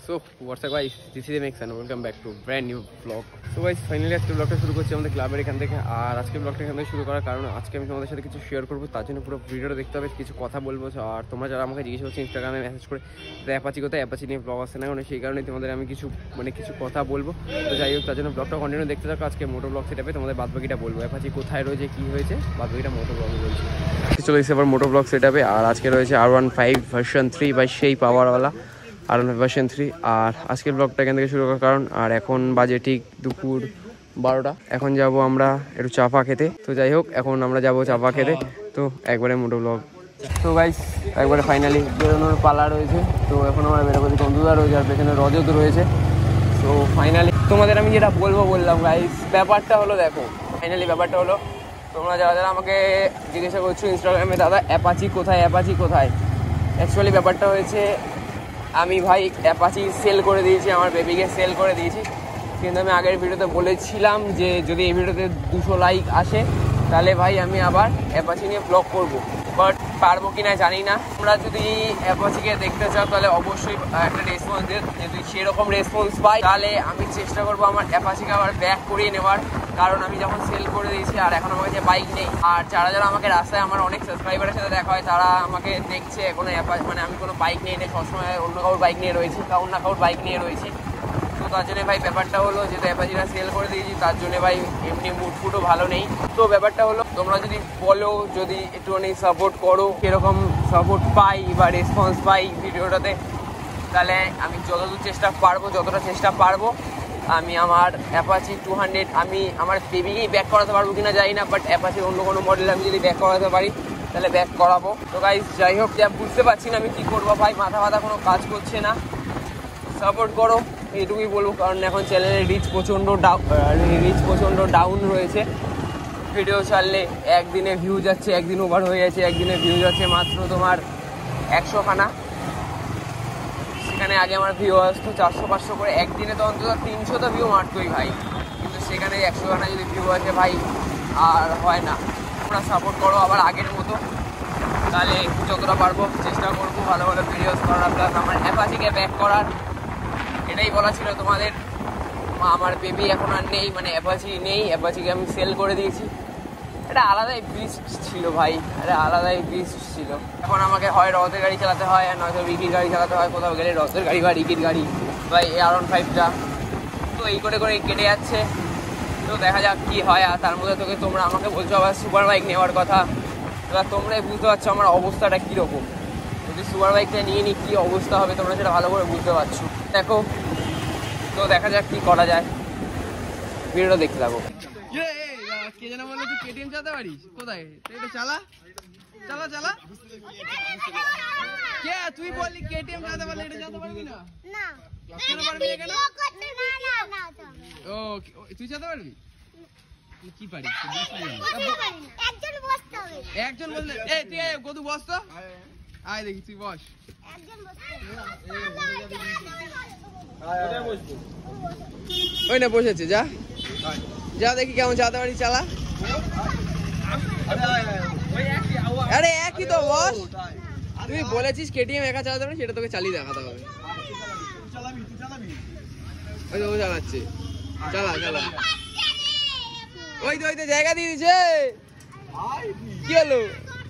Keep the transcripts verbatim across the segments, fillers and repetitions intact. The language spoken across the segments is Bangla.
So what's up guys, this is Max and welcome back to brand new vlog. So guys finally আজকে ব্লগটা শুরু করছি আমাদের ক্লাবের এখান থেকে। আর আজকে ব্লগটা এখান থেকে শুরু করার কারণ আজকে আমি তোমাদের সাথে কিছু শেয়ার করবো, তার জন্য পুরো ভিডিওটা দেখতে হবে, কিছু কথা বলবো। আর তোমরা যারা আমাকে জিজ্ঞেস করছো ইনস্টাগ্রামে মেসেজ করে অ্যাপাচি কোথায়, অ্যাপাচি নিয়ে ব্লগ আসছে না, মানে সেই কারণে তোমাদের আমি কিছু মানে কিছু কথা বলবো। তো যাই হোক, তার জন্য ব্লগটা কন্টিনিউ দেখতে থাকো। আজকে মোটো ব্লগ সেটাপে তোমাদের বাদবাকিটা বলবো, অ্যাপাচি কোথায় রয়েছে, কী হয়েছে, বাদবাকিটা মোটো ব্লগে বলছি। চলে এসেছে আবার মোটো ব্লগ সেটাপে। আর আজকে রয়েছে R one five version three বা সেই পাওয়ারওয়ালা R one five version three. আর আজকের ব্লগটা এখান থেকে শুরু করার কারণ, আর এখন বাজে ঠিক দুপুর বারোটা। এখন যাব আমরা একটু চা ফা খেতে। তো যাই হোক, এখন আমরা যাব চা ফা খেতে। তো একবারে মোটো ব্লগ। তো গাইস একবারে ফাইনালি বেরোনোর পালা রয়েছে। তো এখন আমরা বেরোবো, বন্ধুরা রয়েছে আর পেছনে রজত রয়েছে। তো ফাইনালি তোমাদের আমি যেটা বলবো বললাম গাইস, ব্যাপারটা হলো দেখো, ফাইনালি ব্যাপারটা হলো তোমরা যারা যারা আমাকে জিজ্ঞাসা করছো ইনস্টাগ্রামে, দাদা অ্যাপাচি কোথায়, অ্যাপাচি কোথায়। অ্যাকচুয়ালি ব্যাপারটা হয়েছে, আমি ভাই অ্যাপাচি সেল করে দিয়েছি, আমার বেবিকে সেল করে দিয়েছি। কিন্তু আমি আগের ভিডিওতে বলেছিলাম যে যদি এই ভিডিওতে দুশো লাইক আসে তাহলে ভাই আমি আবার অ্যাপাচি নিয়ে ব্লগ করব। বাট পারবো কি না জানি না। তোমরা যদি অ্যাপাচিকে দেখতে চাও তাহলে অবশ্যই একটা রেসপন্স দিয়ে, যদি সেরকম রেসপন্স পাই তাহলে আমি চেষ্টা করবো আমার অ্যাপাচিকে আবার ব্যাক করিয়ে নেওয়ার। কারণ আমি যখন সেল করে দিয়েছি আর এখন আমার কাছে বাইক নেই। আর যারা যারা আমাকে রাস্তায় আমার অনেক সাবস্ক্রাইবারের সাথে দেখা হয়, তারা আমাকে দেখছে কোনো অ্যাপাচি, মানে আমি কোনো বাইক নিয়ে নেই, সবসময় অন্য কাউর বাইক নিয়ে রয়েছি, কাউর না কাউর বাইক নিয়ে রয়েছি। তো তার জন্য ভাই ব্যাপারটা হলো, যেহেতু অ্যাপাচিটা সেল করে দিয়েছি তার জন্য ভাই এমনি মুড ফুটও ভালো নেই। তো ব্যাপারটা হলো, তোমরা যদি বলো, যদি একটুখানি সাপোর্ট করো, কীরকম সাপোর্ট পাই বা রেসপন্স পাই ভিডিওটাতে, তাহলে আমি যতদূর চেষ্টা পারবো, যতটা চেষ্টা পারবো আমি আমার অ্যাপাচি টু হান্ড্রেড আমি আমার বেবিকেই ব্যাক করাতে পারবো কিনা জানি না, বাট অ্যাপাচির অন্য কোনো মডেল আমি যদি ব্যাক করাতে পারি তাহলে ব্যাক করাবো। তো গাইস যাই হোক, যা বুঝতে পারছি না আমি কী করবো ভাই, মাথা মাথা কোনো কাজ করছে না। সাপোর্ট করো এইটুকুই বলবো, কারণ এখন চ্যানেলের রিচ প্রচণ্ড ডাউন রিচ প্রচণ্ড ডাউন রয়েছে। ভিডিও ছাড়লে একদিনে ভিউ যাচ্ছে, একদিন ওভার হয়ে যাচ্ছে, একদিনে ভিউ যাচ্ছে মাত্র তোমার একশো খানা। সেখানে আগে আমার ভিউ আসতো চারশো পাঁচশো করে, একদিনে তো অন্তত তিনশো তো ভিউ মারতোই ভাই। কিন্তু সেখানে একশো খানা যদি ভিউ আসে ভাই, আর হয় না। তোমরা সাপোর্ট করো আবার আগের মতো, তাহলে যতটা পারবো চেষ্টা করবো ভালো ভালো ভিডিওস করার, প্লাস আমার অ্যাপাচিকে ব্যাক করার। এটাই বলা ছিল তোমাদের। আমার বেবি এখন আর নেই, মানে অ্যাপাচি নেই, অ্যাপাচিকে আমি সেল করে দিয়েছি। এটা আলাদাই বিস্ট ছিল ভাই, এটা আলাদাই বিস্ট ছিল। এখন আমাকে হয় রথের গাড়ি চালাতে হয়, আর নয়তো রিকির গাড়ি চালাতে হয়। কোথাও গেলে রথের গাড়ি বা রিকির গাড়ি বা আর ওয়ান ফাইভটা। তো এই করে করে কেটে যাচ্ছে। তো দেখা যাক কী হয়। আর তার মধ্যে তোকে তোমরা আমাকে বলছো আবার সুপার বাইক নেওয়ার কথা। এবার তোমরাই বুঝতে পারছো আমার অবস্থাটা কীরকম। যদি সুপার বাইকটা নিয়ে নিই কী অবস্থা হবে তোমরা সেটা ভালো করে বুঝতে পারছো। দেখো, তো দেখা যাক কী করা যায়, ভিডিওটা দেখতে থাকো। কে যেন বললো তুই কেটিএম চালাতে পারিস, কোথায় এটা চালা চালা চালা। কে তুই বললি কেটিএম চালাতে পারলে এটা চালাতে পারবি না? না কেন পারবি না? কেন? ও তুই চালাতে পারবি? কি পারিস? একজন বসতে হবে, একজন বললে। এই তুই কত বস তো, আয় দেখি তুই বস। একজন বসতে ওই না বসেছে, যা যা দেখি কেমন চালাতে পারি, চালা। আরে একই তো বস, তুই বলেছিস কেটিএম একা চালাতে পারি, সেটা তোকে চালিয়ে দেখাতে হবে। ওই তো ও চালাচ্ছে, চালা চালা। ওই তো ওই তো জায়গা দিয়ে দিছে, কি হলো?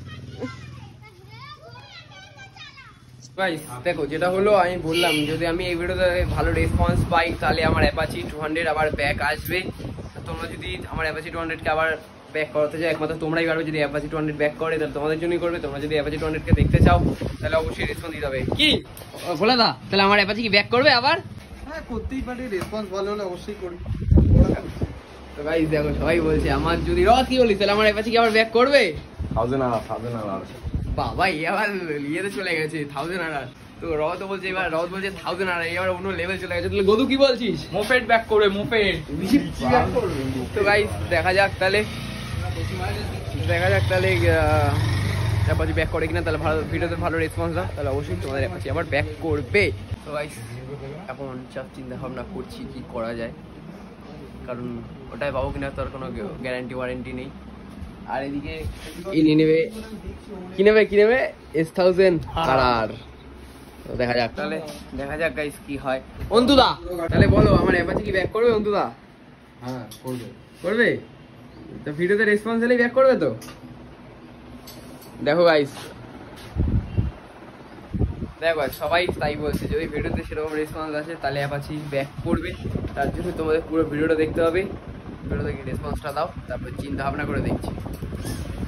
দেখো যেটা হলো, আমি বললাম যদি আমি এই ভিডিওতে ভালো রেসপন্স পাই তাহলে আমার অ্যাপাচি টু হান্ড্রেড আবার ব্যাক আসবে। তোমরা যদি আমার অ্যাপাচি টু হান্ড্রেডকে আবার ব্যাক করাতে চাও, একমাত্র তোমরাই পারবে। যদি অ্যাপাচি টু হান্ড্রেড ব্যাক করে তাহলে তোমাদের জন্যই করবে। তোমরা যদি অ্যাপাচি টু হান্ড্রেডকে দেখতে চাও তাহলে অবশ্যই রেসপন্স দিতে হবে। কি বলে দা, তাহলে আমার অ্যাপাচি কি ব্যাক করবে আবার? হ্যাঁ করতেই পারি, রেসপন্স ভালো হলে অবশ্যই করি। তো গাইস দেখো সবাই বলছে আমার যদি রথ কি বলিস তাহলে আমার অ্যাপাচি কি আবার ব্যাক করবে? থাউজেন্ড আর থাউজেন্ড আর বাবা এবার ইয়েতে চলে গেছে থাউজেন্ড আর। তো রথ বলছে, এবার রথ বলছে থাউজেন্ড আর, এবার অন্য লেভেল চলে গেছে। তাহলে গদু কি বলছিস? মোপেড ব্যাক করবে, মোপেড। তো গাইস দেখা যাক তাহলে, দেখা যাক তাহলে অ্যাপাচি ব্যাক করে কিনা। তাহলে ভালো ভিডিওতে ভালো রেসপন্স দাও, তাহলে অবশ্যই তোমাদের অ্যাপাচি আবার ব্যাক করবে। তো গাইস এখন সব চিন্তা ভাবনা করছি কি করা যায়, কারণ ওটাই পাবো কিনা তার কোনো গ্যারান্টি ওয়ারেন্টি নেই। আর এদিকে ইনি নেবে, কি নেবে কি নেবে এস থাউজেন্ড আর আর তো দেখা যাক তাহলে, দেখা যাক গাইস কি হয়। অন্তুদা তাহলে বলো আমার অ্যাপাচি কি ব্যাক করবে? অন্তুদা হ্যাঁ করবে করবে তো, ভিডিওতে রেসপন্স হলেই ব্যাক করবে তো। দেখো গাইস, দেখো সবাই তাই বলছে, যদি ভিডিওতে সেরকম রেসপন্স আসে তাহলে অ্যাপাচি ব্যাক করবে। তার জন্য তোমাদের পুরো ভিডিওটা দেখতে হবে, ভিডিওতে রেসপন্সটা দাও, তারপর চিন্তা ভাবনা করে দেখছি।